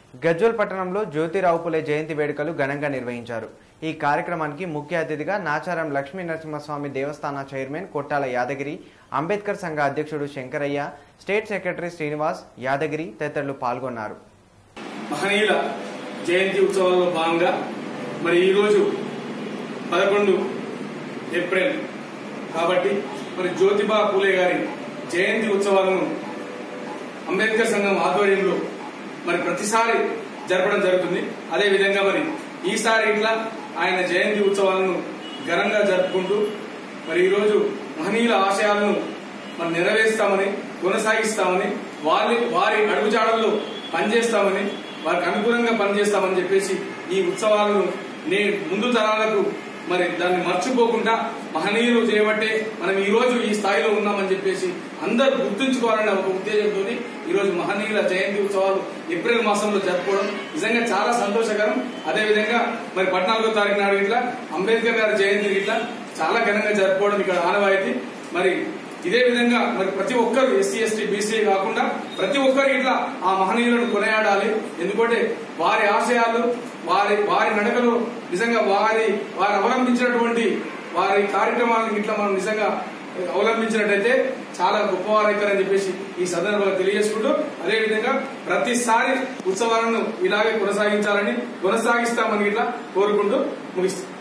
గజ్వేల్ పట్టణంలో జ్యోతిరావు పులే జయంతి వేడుకలు ఘనంగా నిర్వహించారు. ఈ కార్యక్రమానికి ముఖ్య అతిథిగా నాచారం లక్ష్మీ నరసింహస్వామి దేవస్థాన చైర్మన్ కొట్టాల యాదగిరి, అంబేద్కర్ సంఘ అధ్యక్షుడు శంకరయ్య, స్టేట్ సెక్రటరీ శ్రీనివాస్ యాదగిరి తదితరులు పాల్గొన్నారు. మహనీయుల జయంతి ఉత్సవాల్లో భాగంగా మరి ఈరోజు 11 ఏప్రిల్ కాబట్టి మరి జ్యోతిబా పూలే గారి జయంతి ఉత్సవాలను అంబేద్కర్ సంఘం ఆధ్వర్యంలో మరి ప్రతిసారి జరపడం జరుగుతుంది. అదేవిధంగా మరి ఈసారి ఇట్లా ఆయన జయంతి ఉత్సవాలను ఘనంగా జరుపుకుంటూ మరి ఈరోజు మహనీయుల ఆశయాలను మరి నెరవేరుస్తామని, కొనసాగిస్తామని, వారి అడుగుజాడల్లో పనిచేస్తామని, వారికి అనుగుణంగా పనిచేస్తామని చెప్పేసి ఈ ఉత్సవాలను ముందు తరాలకు మరి దాన్ని మర్చిపోకుండా మహనీయులు చేయబట్టే మనం ఈ రోజు ఈ స్థాయిలో ఉన్నామని చెప్పేసి అందరూ గుర్తుంచుకోవాలనే ఒక ఉద్దేశంతో ఈ రోజు మహనీయుల జయంతి ఉత్సవాలు ఏప్రిల్ మాసంలో జరుపుకోవడం నిజంగా చాలా సంతోషకరం. అదేవిధంగా మరి 14వ తారీఖు నాడు ఇట్లా అంబేద్కర్ గారి జయంతి ఇట్లా చాలా ఘనంగా జరుపుకోవడం ఇక్కడ ఆనవాయితీ. మరి ఇదే విధంగా మరి ప్రతి ఒక్కరు ఎస్సీ ఎస్టీ బీసీ కాకుండా ప్రతి ఒక్కరు ఇట్లా ఆ మహనీయులను కొనియాడాలి. ఎందుకంటే వారి ఆశయాలు వారి నడకలు నిజంగా వారి అవలంబించినటువంటి వారి కార్యక్రమాలను ఇట్లా మనం నిజంగా అవలంబించినట్టయితే చాలా గొప్పవారైతారని చెప్పేసి ఈ సందర్భంగా తెలియజేసుకుంటూ అదేవిధంగా ప్రతిసారి ఉత్సవాలను ఇలాగే కొనసాగించాలని, కొనసాగిస్తామని ఇట్లా కోరుకుంటూ ముగిస్తాం.